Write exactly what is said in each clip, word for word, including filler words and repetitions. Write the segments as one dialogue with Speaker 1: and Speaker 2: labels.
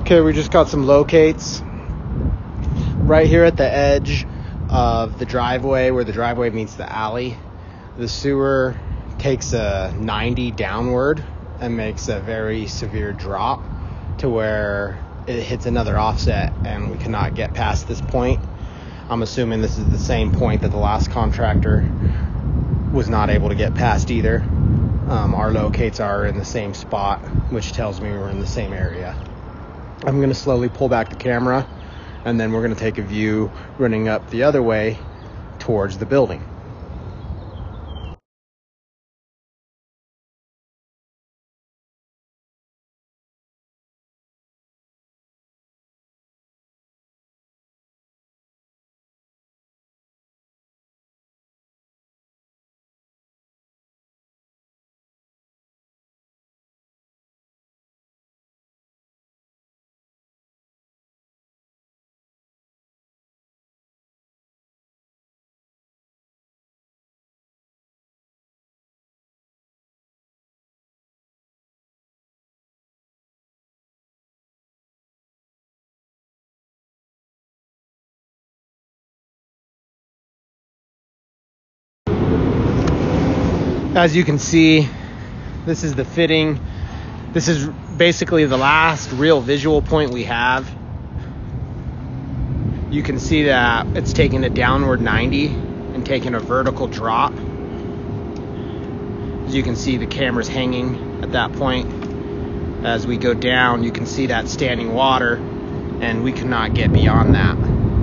Speaker 1: Okay, we just got some locates right here at the edge of the driveway where the driveway meets the alley. The sewer takes a ninety downward and makes a very severe drop to where it hits another offset and we cannot get past this point. I'm assuming this is the same point that the last contractor was not able to get past either. Um, our locates are in the same spot, which tells me we're in the same area. I'm going to slowly pull back the camera, and then we're going to take a view running up the other way towards the building. As you can see, this is the fitting. This is basically the last real visual point we have. You can see that it's taking a downward ninety and taking a vertical drop. As you can see, the camera's hanging at that point. As we go down, you can see that standing water, and we cannot get beyond that.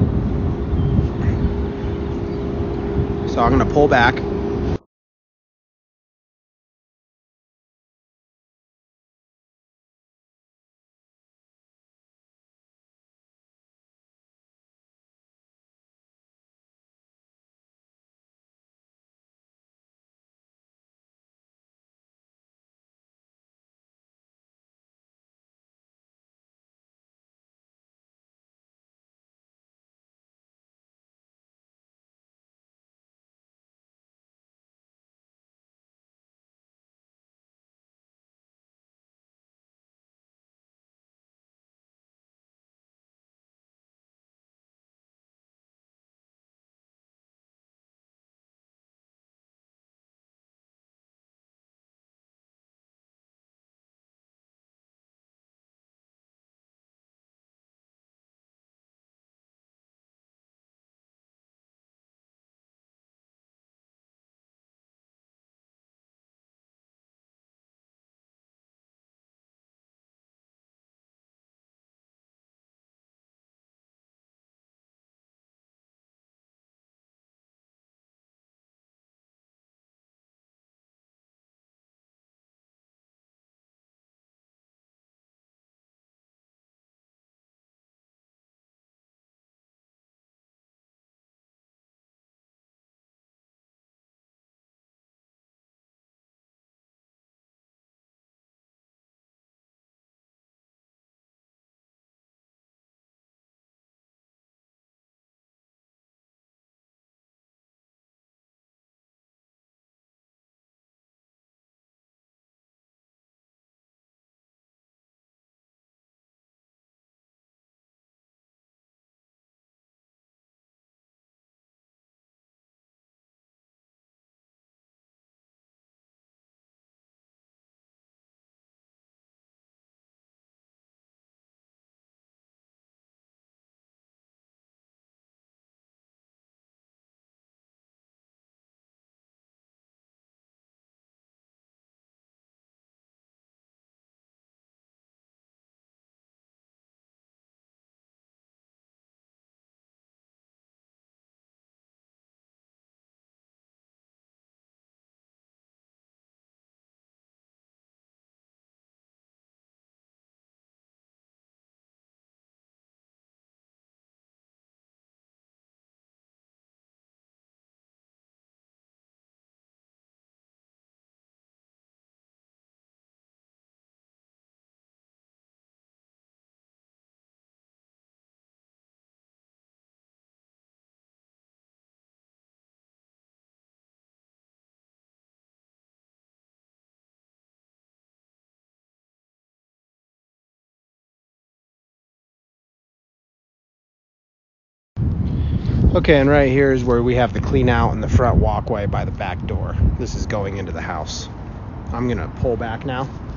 Speaker 1: So I'm gonna pull back. Okay, and right here is where we have the clean out and the front walkway by the back door. This is going into the house. I'm gonna pull back now.